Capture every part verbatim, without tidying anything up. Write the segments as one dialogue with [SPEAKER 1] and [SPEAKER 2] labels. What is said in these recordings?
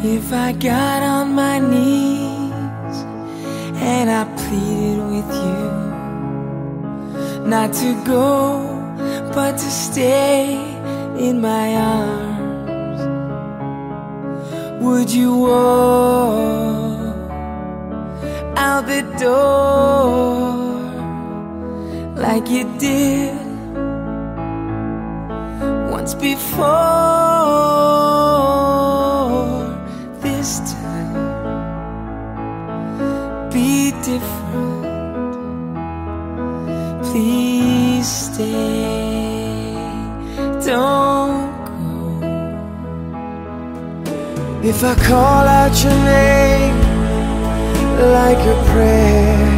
[SPEAKER 1] If I got on my knees and I pleaded with you not to go, but to stay in my arms, would you walk out the door like you did once before? This time, be different. Please stay, don't go. If I call out your name like a prayer,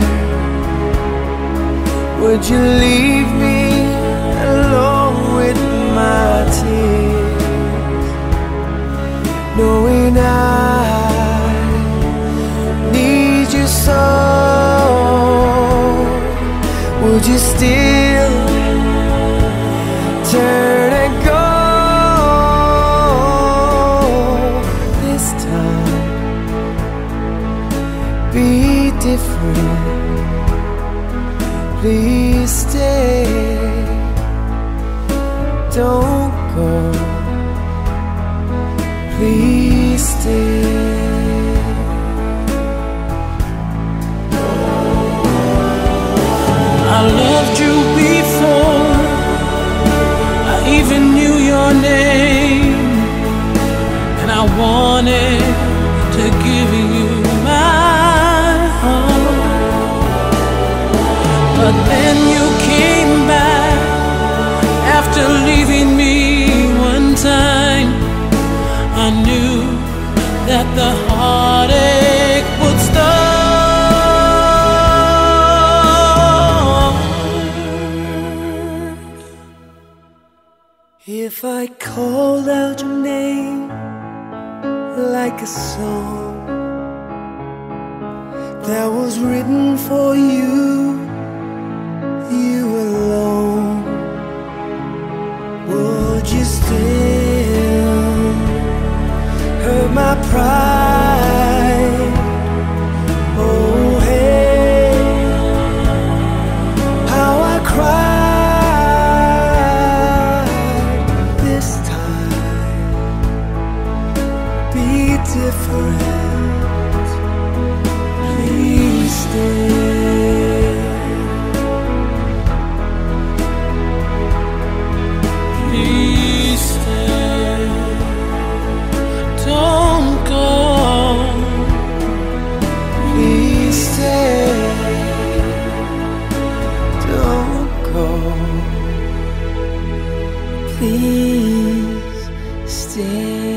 [SPEAKER 1] would you leave me alone with my tears, knowing I need you so? Would you still turn and go? This time, be different. Please stay, don't go. Please stay.
[SPEAKER 2] I loved you before I even knew your name, and I wanted to give you my heart. But then you came back after leaving me one time. I knew that the heartache would start.
[SPEAKER 1] If I called out your name like a song that was written for you, you alone, would you still hurt my pride? Oh hey, how I cried. Different. Please stay.
[SPEAKER 2] Please stay. Don't go.
[SPEAKER 1] Please stay. Don't go. Please stay.